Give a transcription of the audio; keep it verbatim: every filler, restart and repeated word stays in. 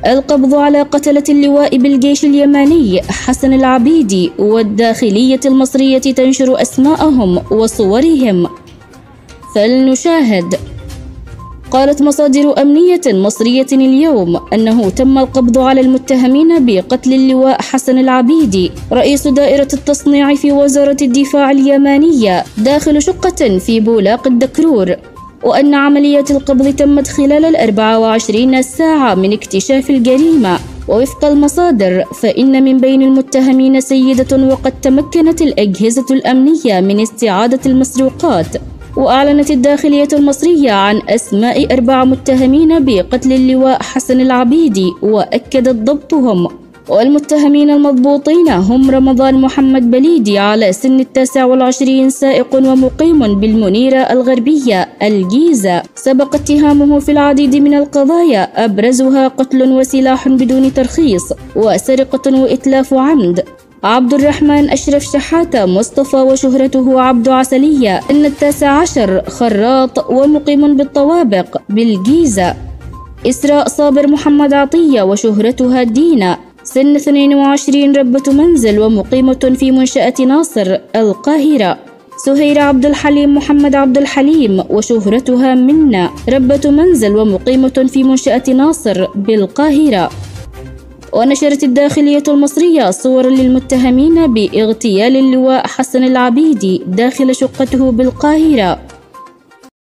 القبض على قتلة اللواء بالجيش اليماني حسن العبيدي، والداخلية المصرية تنشر أسماءهم وصورهم. فلنشاهد. قالت مصادر أمنية مصرية اليوم أنه تم القبض على المتهمين بقتل اللواء حسن العبيدي رئيس دائرة التصنيع في وزارة الدفاع اليمانية داخل شقة في بولاق الدكرور، وأن عملية القبض تمت خلال الأربع وعشرين ساعة من اكتشاف الجريمة. ووفق المصادر فإن من بين المتهمين سيدة وقد تمكنت الأجهزة الأمنية من استعادة المسروقات. وأعلنت الداخلية المصرية عن أسماء أربع متهمين بقتل اللواء حسن العبيدي وأكدت ضبطهم. والمتهمين المضبوطين هم رمضان محمد بليدي على سن التاسع والعشرين، سائق ومقيم بالمنيرة الغربية الجيزة، سبق اتهامه في العديد من القضايا أبرزها قتل وسلاح بدون ترخيص وسرقة وإتلاف عمد. عبد الرحمن أشرف شحاتة مصطفى وشهرته عبد عسلية، سن التاسع عشر، خراط ومقيم بالطوابق بالجيزة. إسراء صابر محمد عطية وشهرتها دينا، سن اثنين وعشرين، ربة منزل ومقيمة في منشأة ناصر القاهرة. سهير عبد الحليم محمد عبد الحليم وشهرتها منا، ربة منزل ومقيمة في منشأة ناصر بالقاهرة. ونشرت الداخلية المصرية صورا للمتهمين باغتيال اللواء حسن العبيدي داخل شقته بالقاهرة.